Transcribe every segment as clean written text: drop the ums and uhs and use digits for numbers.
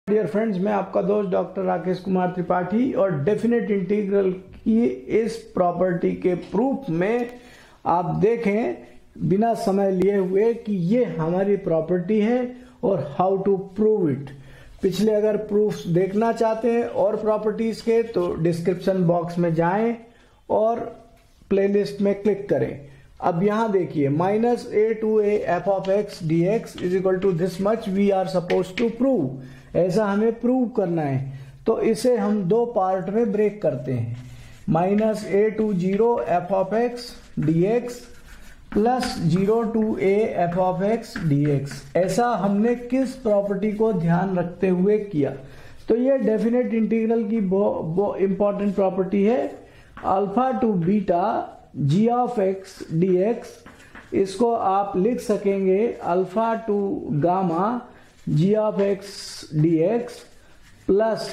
Dear friends, मैं आपका दोस्त डॉक्टर राकेश कुमार त्रिपाठी और डेफिनेट इंटीग्रल की इस प्रॉपर्टी के प्रूफ में आप देखें बिना समय लिए हुए कि ये हमारी प्रॉपर्टी है और हाउ टू प्रूव इट। पिछले अगर प्रूफ देखना चाहते हैं और प्रॉपर्टीज के तो डिस्क्रिप्शन बॉक्स में जाएं और प्लेलिस्ट में क्लिक करें। अब यहां देखिए minus a to a f of x d x is equal to this much we are suppose to prove, ऐसा हमें प्रूव करना है। तो इसे हम दो पार्ट में ब्रेक करते हैं, minus a to zero f of x d x plus zero to a f of x d x. ऐसा हमने किस प्रॉपर्टी को ध्यान रखते हुए किया? तो ये डेफिनेट इंटीग्रल की इंपॉर्टेंट प्रॉपर्टी है, alpha to beta g of x d x. इसको आप लिख सकेंगे alpha to gamma g of x d x plus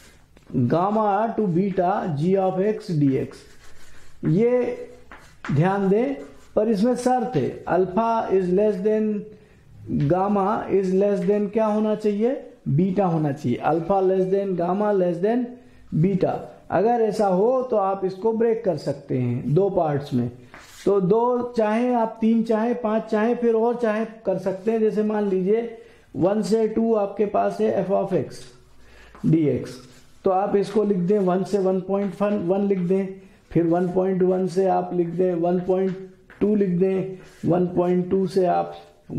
gamma to beta g of x d x. ये ध्यान दें, पर इसमें शर्त है, alpha is less than gamma is less than क्या होना चाहिए? बीटा होना चाहिए। Alpha less than gamma less than beta. अगर ऐसा हो तो आप इसको ब्रेक कर सकते हैं दो पार्ट्स में। तो दो चाहे आप, तीन चाहे, पांच चाहे, फिर और चाहे कर सकते हैं। जैसे मान लीजिए 1 से 2 आपके पास है f of x d x, तो आप इसको लिख दें 1 से 1.1 लिख दें, फिर 1.1 से आप लिख दें 1.2 लिख दें, 1.2 से आप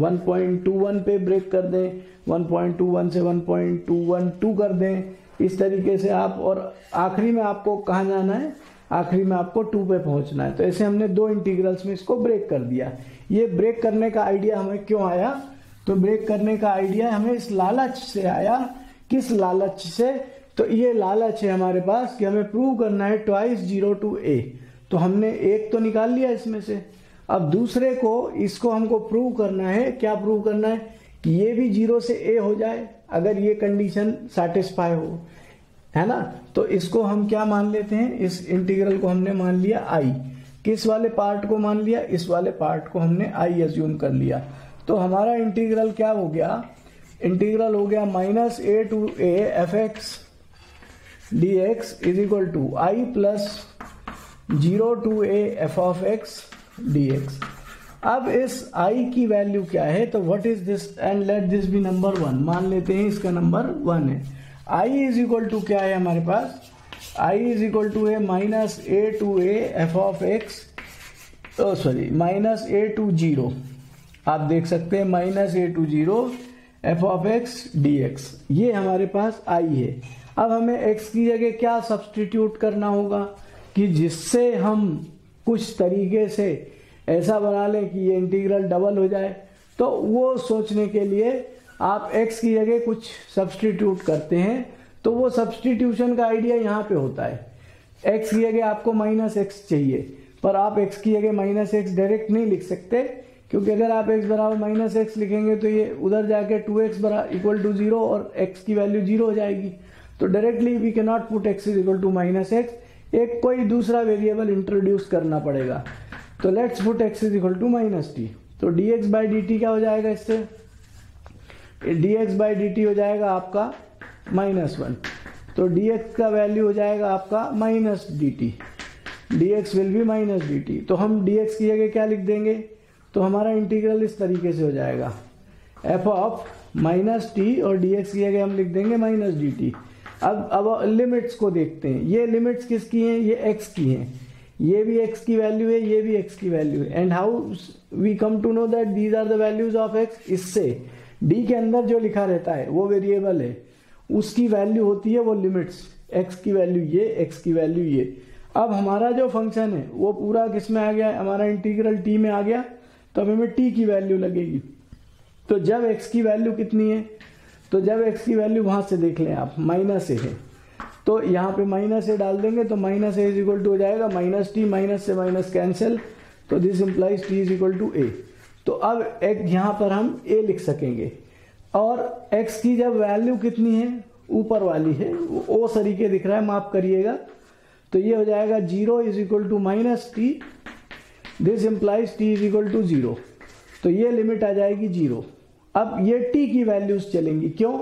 1.21 पे ब्रेक कर दें, 1.21 से 1.212 कर दें। इस तरीके से आप, और आखिरी में आपको कहाँ जाना है? आखिरी में आपको 2 पे पहुंचना है। तो ऐसे हमने दो इंटीग्रल्स में इसको ब्रेक कर दिया। ये ब्रेक करने का आइडिया हमें क्यों आया? तो ब्रेक करने का आइडिया हमें इस लालच से आया। किस लालच से? तो ये लालच है हमारे पास कि हमें प्रूव करना है ट्वाइस जीरो टू ए। तो हमने एक तो निकाल लिया इसमें से, अब दूसरे को, इसको हमको प्रूव करना है। क्या प्रूव करना है? कि ये भी 0 से ए हो जाए अगर ये कंडीशन सेटिस्फाई हो, है ना। तो इसको हम क्या मान लेते हैं? इस इंटीग्रल को हमने मान लिया आई। किस वाले पार्ट को मान लिया? इस वाले पार्ट को हमने आई एज्यूम कर लिया। तो हमारा इंटीग्रल क्या हो गया? इंटीग्रल हो गया minus a to a f x d x is equal to I plus zero to a f of x d x. अब इस आई की वैल्यू क्या है? तो what is this and let this be number 1, मान लेते हैं इसका नंबर 1 है। आई इज इक्वल टू क्या है हमारे पास? आई इज इक्वल टू है minus a to a f of x, sorry minus a to zero, आप देख सकते हैं minus a to zero f of x d x. ये हमारे पास आई है। अब हमें एक्स की जगह क्या सब्सटीट्यूट करना होगा कि जिससे हम कुछ तरीके से ऐसा बना लें कि ये इंटीग्रल डबल हो जाए। तो वो सोचने के लिए आप x की जगह कुछ सब्सटीट्यूट करते हैं। तो वो सब्सटीट्यूशन का आइडिया यहाँ पे होता है। x की जगह आपको माइनस एक्स चाहिए, पर आप x की जगह माइनस एक्स डायरेक्ट नहीं लिख सकते, क्योंकि अगर आप x बराबर माइनस एक्स लिखेंगे तो ये उधर जाके 2x इक्वल टू 0 और x की वैल्यू 0 हो जाएगी। तो directly we can not put x is equal to minus x, एक कोई दूसरा वेरिएबल इंट्रोड्यूस करना पड़ेगा। तो let's put x is equal to minus t. तो dx बाई डी टी क्या हो जाएगा? इससे dx बाई डी टी हो जाएगा आपका -1। तो dx का वैल्यू हो जाएगा आपका minus d t, dx will be minus d t. तो हम dx की जगह क्या लिख देंगे? तो हमारा इंटीग्रल इस तरीके से हो जाएगा f ऑफ माइनस टी और dx की जगह हम लिख देंगे माइनस डी टी। अब लिमिट्स को देखते हैं। ये लिमिट्स किसकी हैं? ये x की हैं। ये भी x की वैल्यू है, ये भी x की वैल्यू है। And how we come to know that these are the values of x? इससे d के अंदर जो लिखा रहता है वो वेरिएबल है, उसकी वैल्यू होती है वो लिमिट्स। x की वैल्यू ये, x की वैल्यू ये। अब हमारा जो फंक्शन है वो पूरा किस में आ गया? हमारा इंटीग्रल t में आ गया। तो अब हमें t की वैल्यू लगेगी। तो जब x की वैल्यू कितनी है? तो जब x की वैल्यू वहां से देख लें आप, माइनस ए है, तो यहाँ पे माइनस ए डाल देंगे तो minus a is equal to हो जाएगा माइनस टी, माइनस से माइनस कैंसिल, तो this implies t is equal to a. तो अब एक यहाँ पर हम a लिख सकेंगे। और x की जब वैल्यू कितनी है? ऊपर वाली है, वो ओ तरीके दिख रहा है, माफ करिएगा। तो ये हो जाएगा 0 is equal to minus t, this implies t is equal to 0। तो ये लिमिट आ जाएगी 0। अब ये t की वैल्यूज चलेंगी, क्यों?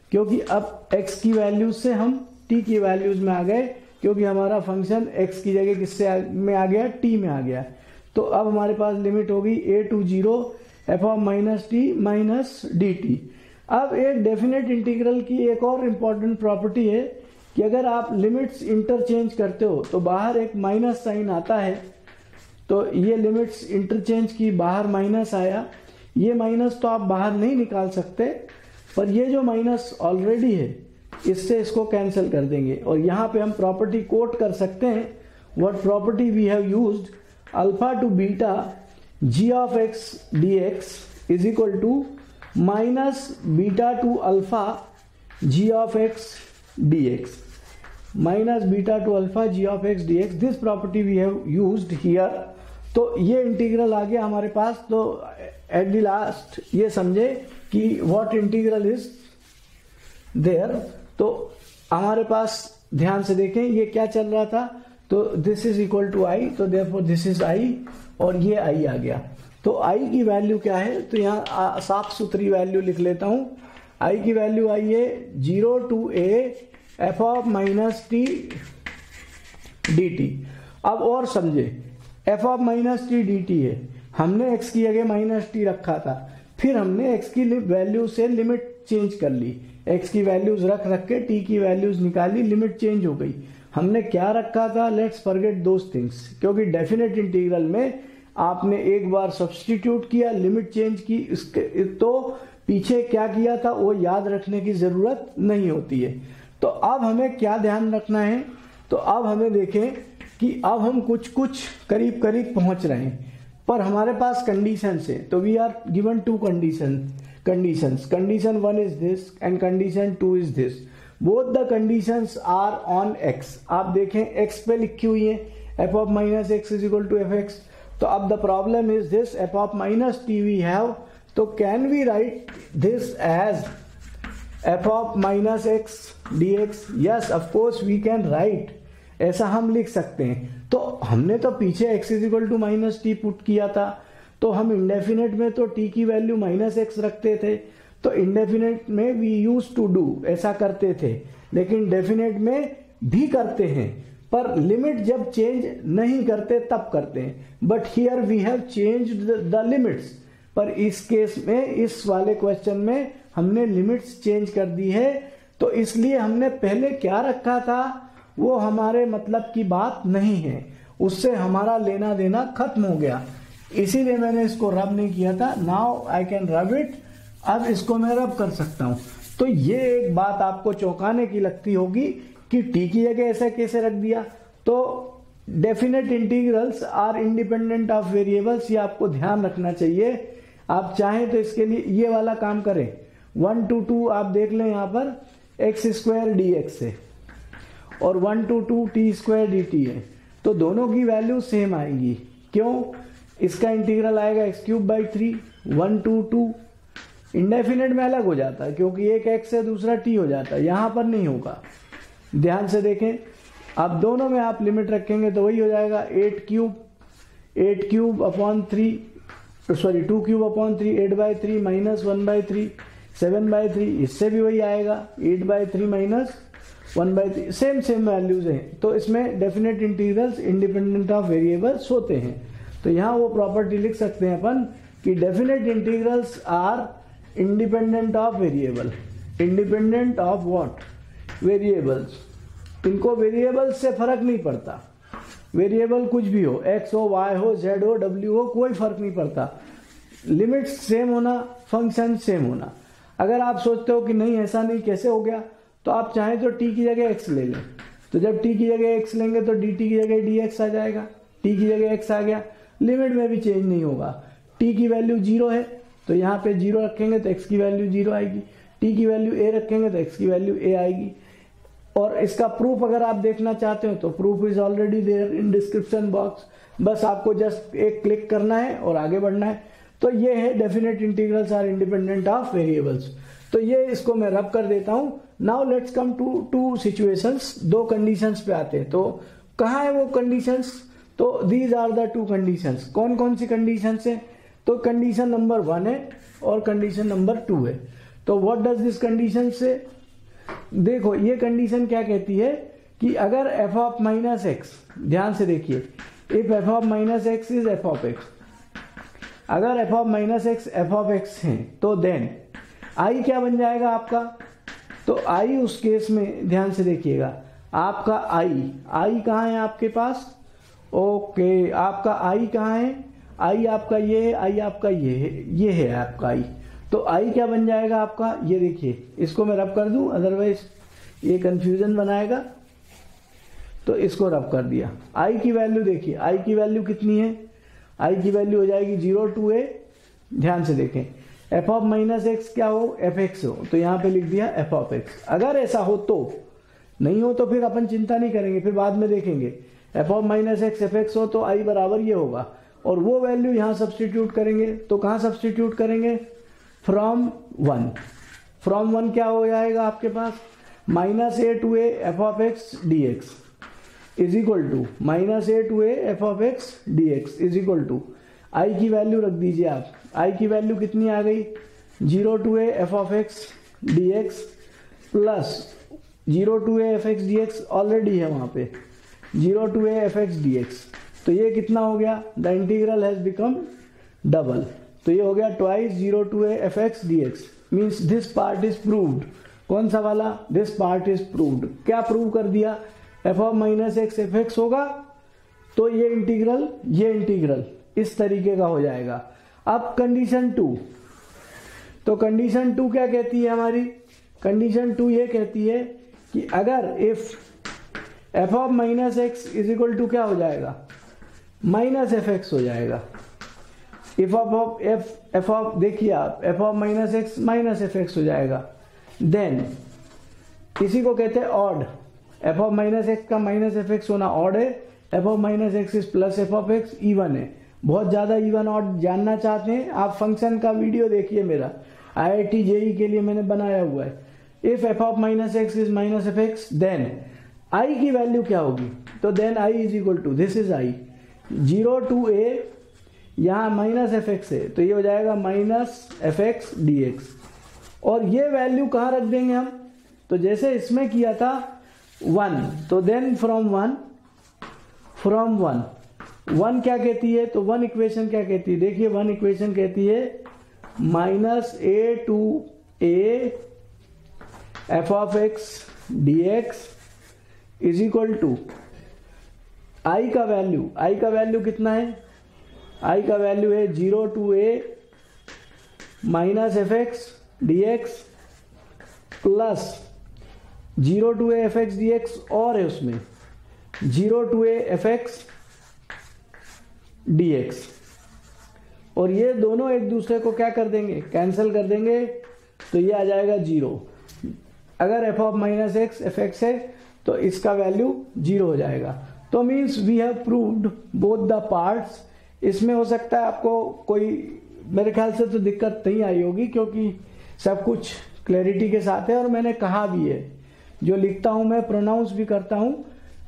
क्योंकि अब x की वैल्यूज से हम t की वैल्यूज में आ गए, क्योंकि हमारा फंक्शन x की जगह किससे में आ गया, t में आ गया। तो अब हमारे पास लिमिट होगी a to 0 f of minus t minus d t. अब एक डेफिनेट इंटीग्रल की एक और इम्पॉर्टेंट प्रॉपर्टी है कि अगर आप लिमिट्स इंटरचेंज करते हो तो बाहर एक माइनस साइन आता है, तो ये लिमिट्स इंटरचेंज की बाहर माइनस आया, ये माइनस तो आप बाहर नहीं निकाल सकते, पर ये जो माइनस ऑलरेडी है इससे इसको कैंसिल कर देंगे। और यहाँ पे हम प्रॉपर्टी कोट कर सकते हैं, what property we have used, alpha to beta g of x dx is equal to minus beta to alpha g of x dx, minus beta to alpha g of x dx, this property we have used here. तो ये integral आ गया हमारे पास। तो at the last ये समझे कि what integral is there. तो हमारे पास ध्यान से देखें ये क्या चल रहा था, तो this is equal to I, तो देयरफॉर दिस इज आई और ये आई आ गया। तो आई की वैल्यू क्या है, तो यहाँ साफ सुथरी वैल्यू लिख लेता हूं। आई की वैल्यू आई है 0 to a f of minus t d t. अब और समझे, f of minus t d t है, हमने एक्स की जगह माइनस टी रखा था, फिर हमने एक्स की वैल्यू से लिमिट चेंज कर ली, एक्स की वैल्यूज रख रख के टी की वैल्यूज निकाली, लिमिट चेंज हो गई। हमने क्या रखा था, लेट्स फॉरगेट दोस थिंग्स, क्योंकि डेफिनेट इंटीग्रल में आपने एक बार सब्स्टिट्यूट किया, लिमिट चेंज की, इसके तो पीछे क्या किया था वो याद रखने की जरूरत नहीं होती है। तो अब हमें क्या ध्यान रखना है, तो अब हमें देखें कि अब हम कुछ कुछ करीब करीब पहुंच रहे हैं, पर हमारे पास कंडीशन है। तो we are given two conditions, condition 1 is this and condition 2 is this, both the conditions are on x। आप देखें x पे लिखी हुई है f of minus x is equal to fx। तो अब the problem is this, f of minus t we have, तो can we write this as f of minus x d x? Yes of course we can write, ऐसा हम लिख सकते हैं। तो हमने तो पीछे x is equal to minus t put किया था, तो हम इंडेफिनेट में तो t की वैल्यू माइनस एक्स रखते थे, तो इंडेफिनेट में वी यूज टू डू, ऐसा करते थे, लेकिन डेफिनेट में भी करते हैं, पर लिमिट जब चेंज नहीं करते तब करते हैं। But here we have changed the limits, पर इस केस में, इस वाले क्वेश्चन में हमने लिमिट्स चेंज कर दी है, तो इसलिए हमने पहले क्या रखा था वो हमारे मतलब की बात नहीं है, उससे हमारा लेना देना खत्म हो गया, इसीलिए मैंने इसको रब नहीं किया था। Now I can rub it, अब इसको मैं रब कर सकता हूं। तो ये एक बात आपको चौंकाने की लगती होगी कि टी की जगह ऐसा कैसे रख दिया। तो definite integrals are independent of variables, ये आपको ध्यान रखना चाहिए। आप चाहें तो इसके लिए ये वाला काम करें, 1 to 2 आप देख लें यहाँ पर एक्स स्क्वायर डी एक्स है और 1 to 2 t square d t है, तो दोनों की वैल्यू सेम आएगी। क्यों? इसका इंटीग्रल आएगा x cube by 3, 1 to 2 indefinite में अलग हो जाता है क्योंकि एक एक्स है दूसरा टी हो जाता है, यहां पर नहीं होगा। ध्यान से देखें, अब दोनों में आप लिमिट रखेंगे तो वही हो जाएगा 8 cube upon 3, sorry 2 cube upon 3, 8/3 minus 1/3, 7/3, इससे भी वही आएगा 8/3 माइनस 1/3, सेम वैल्यूज हैं। तो इसमें definite integrals independent of variables होते हैं। तो यहां वो प्रॉपर्टी लिख सकते हैं अपन कि definite integrals are independent of variable, independent of what? Variables. इनको वेरिएबल्स से फर्क नहीं पड़ता, वेरिएबल कुछ भी हो, x हो, y हो, z हो, w हो, कोई फर्क नहीं पड़ता। लिमिट्स सेम होना, फंक्शन सेम होना। अगर आप सोचते हो कि नहीं ऐसा नहीं, कैसे हो गया, तो आप चाहें तो t की जगह x ले लें, तो जब t की जगह x लेंगे तो dt की जगह dx आ जाएगा, t की जगह x आ गया, लिमिट में भी चेंज नहीं होगा। t की वैल्यू 0 है तो यहाँ पे 0 रखेंगे तो x की वैल्यू 0 आएगी, t की वैल्यू a रखेंगे तो x की वैल्यू a आएगी। और इसका प्रूफ अगर आप देखना चाहते हो तो proof is already there in description box, बस आपको जस्ट एक क्लिक करना है और आगे बढ़ना है। तो ये है definite integrals are independent of variables. तो ये इसको मैं रब कर देता हूं। Now let's come to two situations, दो कंडीशंस पे आते हैं। तो कहाँ है वो कंडीशंस? तो these are the two conditions. कौन कौन सी कंडीशंस है? तो कंडीशन नंबर 1 है और कंडीशन नंबर 2 है। तो व्हाट डज दिस कंडीशन से? देखो ये कंडीशन क्या कहती है कि अगर f ऑफ माइनस एक्स, ध्यान से देखिए, if f of minus x is f of x, अगर f of minus x f of x है तो देन i क्या बन जाएगा आपका, तो i उस केस में ध्यान से देखिएगा, आपका i कहाँ है आपके पास, ओके आपका i कहाँ है, i आपका ये है, i आपका ये है आपका i, तो i क्या बन जाएगा आपका, ये देखिए, इसको मैं रब कर दूं अदरवाइज ये कंफ्यूजन बनाएगा, तो इसको रब कर दिया। i की वैल्यू देखिए, i की वैल्यू कितनी है, i की वैल्यू हो जाएगी 0 to a, ध्यान से देखें, f ऑफ माइनस एक्स क्या हो, एफ एक्स हो, तो यहाँ पे लिख दिया f ऑफ एक्स। अगर ऐसा हो तो, नहीं हो तो फिर अपन चिंता नहीं करेंगे, फिर बाद में देखेंगे, f of minus x f x हो तो i बराबर ये होगा, और वो वैल्यू यहाँ सब्सटीट्यूट करेंगे, तो कहाँ सब्सटीट्यूट करेंगे, फ्रॉम 1, फ्रॉम 1 क्या हो जाएगा आपके पास, minus a to a f of x d x is equal to minus a to a f of x d x is equal to, I की वैल्यू रख दीजिए आप, आई की वैल्यू कितनी आ गई, 0 to a f of x d x plus 0 to a f x d x already है वहाँ पे, 0 to a f x d x, तो ये कितना हो गया, the integral has become double, तो ये हो गया twice 0 to a f x d x, means this part is proved, कौन सा वाला, दिस पार्ट इज प्रूव्ड, क्या प्रूव कर दिया, f of minus x f x होगा तो ये इंटीग्रल इस तरीके का हो जाएगा। अब कंडीशन 2, तो कंडीशन 2 क्या कहती है हमारी, कंडीशन 2 ये कहती है कि अगर if f of minus x is equal to क्या हो जाएगा, माइनस एफ एक्स हो जाएगा, इफ ऑफ एफ ऑफ देखिए आप, f of minus x minus f x हो जाएगा, देन इसी को कहते हैं odd, f of minus x का माइनस एफ एक्स होना ऑड है, f of minus x is plus f of x even है। बहुत ज्यादा इवन ऑड जानना चाहते हैं आप, फंक्शन का वीडियो देखिए मेरा, IIT JEE के लिए मैंने बनाया हुआ है। If f of minus x is minus f x then I की वैल्यू क्या होगी, तो then I is equal to, this is I, 0 to a, यहाँ माइनस एफ एक्स है तो ये हो जाएगा minus f x d x, और ये वैल्यू कहाँ रख देंगे हम, तो जैसे इसमें किया था 1, तो देन फ्रॉम 1 क्या कहती है, तो 1 इक्वेशन क्या कहती है, देखिए 1 इक्वेशन कहती है minus a to a f of x d x is equal to I का वैल्यू कितना है, आई का वैल्यू है 0 to a minus f x d x plus 0 to a f x d x, और है उसमें 0 to a f x d x, और ये दोनों एक दूसरे को क्या कर देंगे, कैंसिल कर देंगे, तो ये आ जाएगा 0। अगर f of minus x f x है तो इसका वैल्यू 0 हो जाएगा, तो means we have proved both the parts. इसमें हो सकता है आपको कोई, मेरे ख्याल से तो दिक्कत नहीं आई होगी क्योंकि सब कुछ क्लैरिटी के साथ है, और मैंने कहा भी है, जो लिखता हूं मैं प्रोनाउंस भी करता हूं,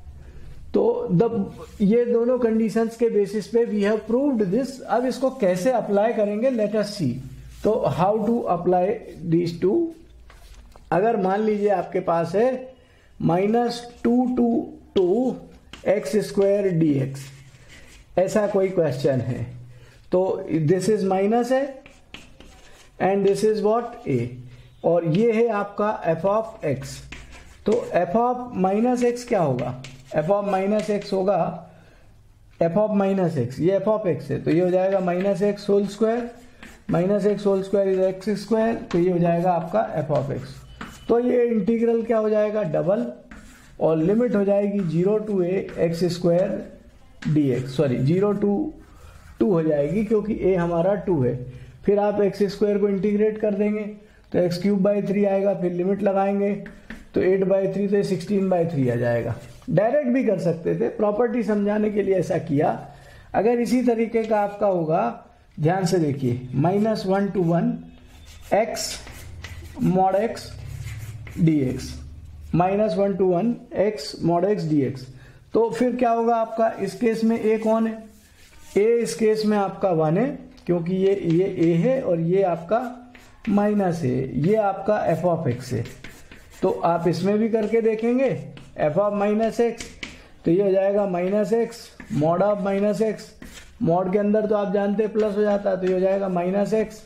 तो ये दोनों कंडीशंस के बेसिस पे वी हैव प्रूव्ड दिस। अब इसको कैसे अप्लाई करेंगे, लेट अस सी। तो how to apply these two, अगर मान लीजिए आपके पास है -2 to 2 x square d x, ऐसा कोई क्वेश्चन है, तो दिस इज माइनस है and this is what a, और ये है आपका एफ ऑफ एक्स, तो एफ ऑफ माइनस एक्स क्या होगा, एफ ऑफ माइनस एक्स होगा एफ ऑफ माइनस एक्स, ये एफ ऑफ एक्स है तो ये हो जाएगा minus x whole square, minus x whole square is x square, तो ये हो जाएगा आपका एफ ऑफ एक्स। तो ये इंटीग्रल क्या हो जाएगा, डबल, और लिमिट हो जाएगी 0 to a x square d x, sorry 0 to 2 हो जाएगी क्योंकि a हमारा 2 है। फिर आप एक्स स्क्वायर को इंटीग्रेट कर देंगे तो x³/3 आएगा, फिर लिमिट लगाएंगे तो 8/3 से 16/3 आ जाएगा। डायरेक्ट भी कर सकते थे, प्रॉपर्टी समझाने के लिए ऐसा किया। अगर इसी तरीके का आपका होगा, ध्यान से देखिए, -1 to 1 x mod x dx, -1 to 1 x mod x dx, तो फिर क्या होगा आपका, इस केस में a कौन है, a इस केस में आपका 1 है क्योंकि ये a है और ये आपका माइनस है, ये आपका f ऑफ x है, तो आप इसमें भी करके देखेंगे एफ ऑफ माइनस एक्स, तो ये हो जाएगा minus x mod of minus x, mod के अंदर तो आप जानते हैं प्लस हो जाता है, तो ये हो जाएगा माइनस एक्स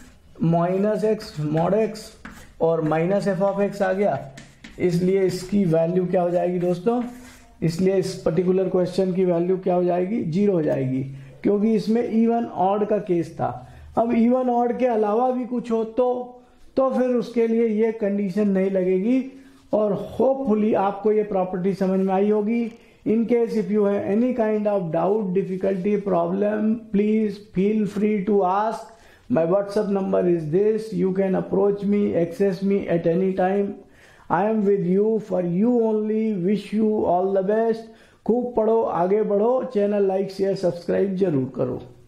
मॉड एक्स और माइनस एफ ऑफ एक्स आ गया। इसलिए इसकी वैल्यू क्या हो जाएगी दोस्तों, इसलिए इस पर्टिकुलर क्वेश्चन की वैल्यू क्या हो जाएगी, 0 हो जाएगी, क्योंकि इसमें इवन ऑड का केस था। अब इवन ऑड के अलावा भी कुछ हो तो फिर उसके लिए ये कंडीशन नहीं लगेगी। और होपफुली आपको ये प्रॉपर्टी समझ में आई होगी। In case if you have any kind of doubt, difficulty, problem, please feel free to ask. My WhatsApp number is this. You can approach me, access me at any time. I am with you, for you only. Wish you all the best. खूब पढ़ो, आगे बढ़ो, channel like share subscribe जरूर करो।